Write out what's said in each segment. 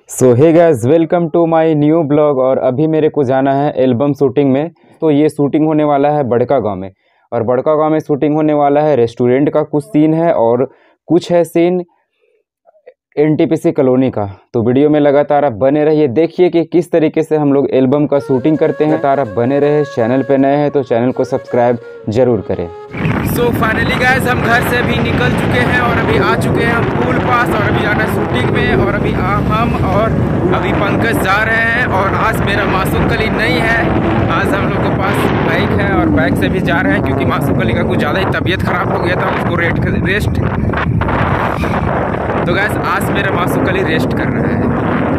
So hey guys, welcome to my new blog. और अभी मेरे को जाना है एल्बम शूटिंग में। तो ये शूटिंग होने वाला है बड़का गांव में, और बड़का गांव में शूटिंग होने वाला है रेस्टोरेंट का कुछ सीन है और कुछ है सीन एनटीपीसी कॉलोनी का। तो वीडियो में लगातार आप बने रहिए, देखिए कि किस तरीके से हम लोग एल्बम का शूटिंग करते हैं। तार आप बने रहे, चैनल पे नए हैं तो चैनल को सब्सक्राइब जरूर करें। सो फाइनली गाइस, हम घर से अभी निकल चुके हैं और अभी आ चुके हैं हम पुल पास, और अभी जाना शूटिंग में। और अभी हम और अभी पंकज जा रहे हैं। और आज मेरा मासूम कली नहीं है, आज हम लोग के पास बाइक है और बाइक से भी जा रहे हैं, क्योंकि मासूम कली का कुछ ज़्यादा ही तबीयत खराब हो गया था, उसको रेस्ट। तो गाइस, आज मेरा मासूम कली रेस्ट कर रहा है।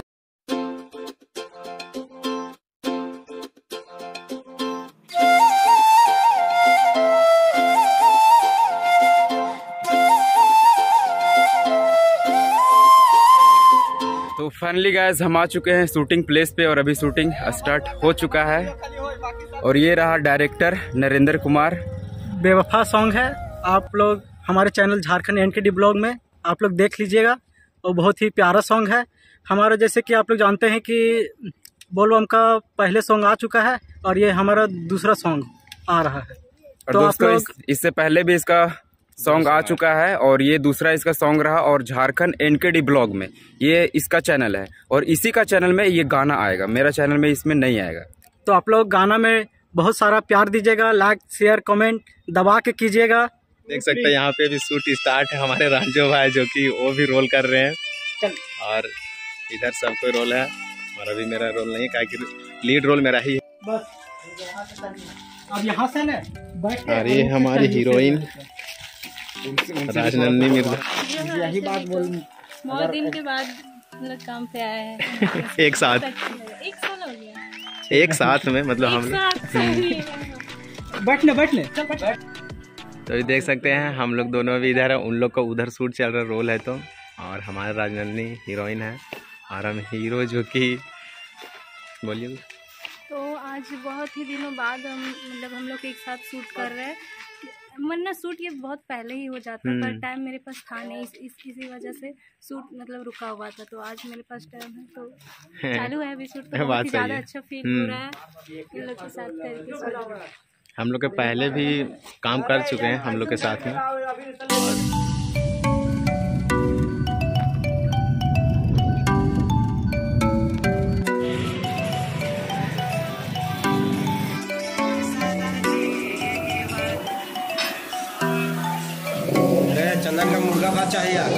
तो फाइनली गाइस, हम आ चुके हैं शूटिंग प्लेस पे और अभी शूटिंग स्टार्ट हो चुका है। और ये रहा डायरेक्टर नरेंद्र कुमार। बेवफा सॉन्ग है, आप लोग हमारे चैनल झारखंड एनकेडी ब्लॉग में आप लोग देख लीजिएगा, और बहुत ही प्यारा सॉन्ग है हमारा। जैसे कि आप लोग जानते हैं कि बोलबम का पहले सॉन्ग आ चुका है और ये हमारा दूसरा सॉन्ग आ रहा है। और तो दोस्तों, आप लोग इससे पहले भी इसका सॉन्ग आ चुका है और ये दूसरा इसका सॉन्ग रहा। और झारखंड एनकेडी ब्लॉग में ये इसका चैनल है, और इसी का चैनल में ये गाना आएगा। मेरा चैनल में इसमें नहीं आएगा। तो आप लोग गाना में बहुत सारा प्यार दीजिएगा, लाइक शेयर कमेंट दबा के कीजिएगा। देख सकते हैं यहाँ पे भी शूट स्टार्ट है। हमारे रांझो भाई जो कि वो भी रोल कर रहे हैं, और इधर सब कोई रोल है। और अभी मेरा रोल नहीं है, क्योंकि लीड रोल मेरा ही है। अब यहाँ से ना और ये हमारी हीरोइन राजनंदिनी मिर्जा। यही बात बोल, बहुत दिन के बाद मतलब काम पे आए हैं। एक साथ एक साल हो गया, एक साथ में, मतलब हम बैठ ले। तो ये देख सकते हैं हम लोग दोनों भी इधर है, उन लोग का उधर शूट चल रहा रोल है। तो और हमारे राजनंदिनी हीरोइन है और हम हीरो, जो कि बोलिए। तो आज बहुत ही दिनों बाद हम लोग एक साथ शूट कर रहे हैं। वरना शूट ये बहुत पहले ही हो जाता, पर टाइम मेरे पास था नहीं, इसी वजह से शूट मतलब रुका हुआ था। तो आज मेरे पास टाइम है तो चालू है अभी शूट। तो बहुत ही ज़्यादा अच्छा फील हो रहा है इन लोग के साथ करके शूट। हम लोग के पहले भी काम कर चुके हैं हम लोग के साथ में। चंदन का मुर्गा भात चाहिए यार।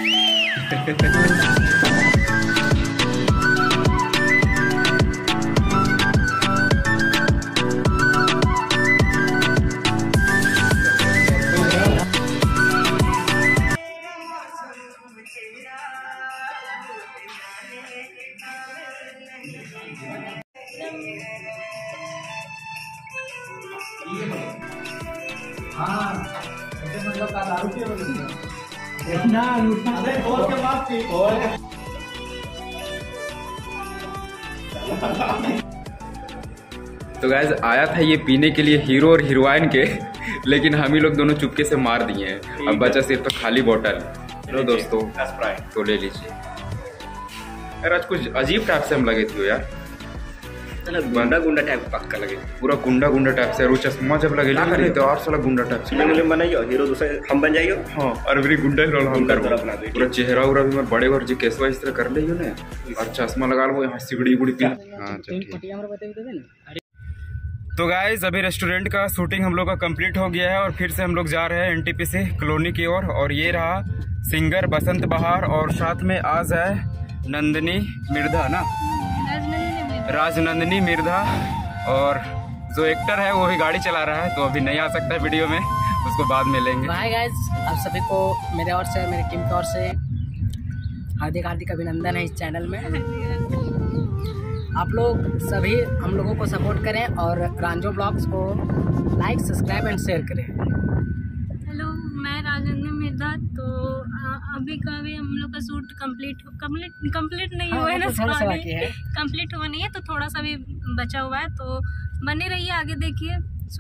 तो गाइस, आया था ये पीने के लिए हीरो और हीरोइन के, लेकिन हम ही लोग दोनों चुपके से मार दिए हैं। अब बचा सिर्फ तो खाली बोतल। लो दोस्तों, तो ले लीजिए। यार आज कुछ अजीब टाइप से हम लगे थे यार, गुंडा टाइप पक्का लगे, पूरा गुंडा टाइप से। और चश्मा जब लगे तो और साला गुंडा टाइप से बनाइयो, हीरो दूसरे हम बन जाइयो। हाँ, और मेरी गुंडा रोल हम कर पूरा चेहरा उरा भी बड़े घर जी केसवा इस तरह कर लियो ना, और चश्मा लगा लो, यहाँ सिगड़ी गुड़ी पी। हाँ ठीक। तो गाइस, अभी रेस्टोरेंट का शूटिंग हम लोग का कंप्लीट हो गया है और फिर से हम लोग जा रहे हैं एनटीपीसी कॉलोनी की ओर। और ये रहा सिंगर बसंत बहार, और साथ में आज है नंदिनी मिर्धा ना, राजनंदिनी मिर्धा। और जो एक्टर है वो भी गाड़ी चला रहा है, तो अभी नहीं आ सकता है वीडियो में, उसको बाद में लेंगे। हाय गाइस, आप सभी को मेरे ओर से, मेरी टीम की ओर से हार्दिक अभिनंदन है इस चैनल में। आप लोग सभी हम लोगों को सपोर्ट करें और रांझो ब्लॉग्स को लाइक, सब्सक्राइब एंड शेयर करें। हेलो, मैं राजनंदिनी मिर्धा। तो अभी हम लोग का शूट कंप्लीट नहीं हुआ है ना, कंप्लीट हुआ नहीं है, तो थोड़ा सा भी बचा हुआ है। तो बने रहिए, आगे देखिए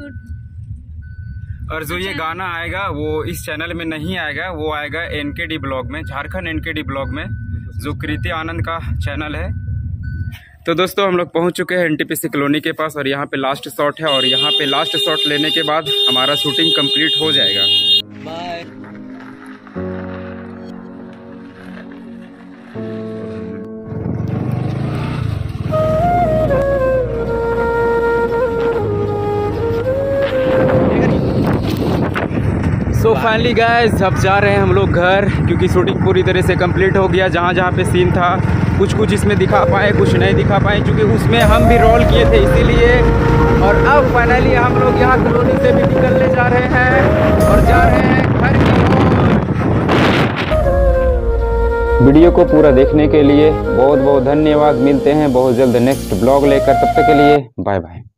शूट। और जो ये गाना आएगा वो इस चैनल में नहीं आएगा, वो आएगा एनकेडी ब्लॉग में, झारखंड एनकेडी ब्लॉग में। जो कृति आनंद का चैनल है। तो दोस्तों हम लोग पहुंच चुके हैं एनटीपीसी कॉलोनी के पास और यहाँ पे लास्ट शॉट है और यहाँ पे लास्ट शॉट लेने के बाद हमारा शूटिंग कंप्लीट हो जाएगा। बाय। सो फाइनली गाइस अब जा रहे हैं हम लोग घर, क्योंकि शूटिंग पूरी तरह से कंप्लीट हो गया। जहाँ जहाँ पे सीन था कुछ इसमें दिखा पाए, कुछ नहीं दिखा पाए, क्योंकि उसमें हम भी रोल किए थे इसीलिए। और अब फाइनली हम लोग यहाँ कॉलोनी से भी निकलने जा रहे हैं और जा रहे हैं घर की ओर। वीडियो को पूरा देखने के लिए बहुत बहुत धन्यवाद। मिलते हैं बहुत जल्द नेक्स्ट ब्लॉग लेकर, तब तक के लिए बाय बाय।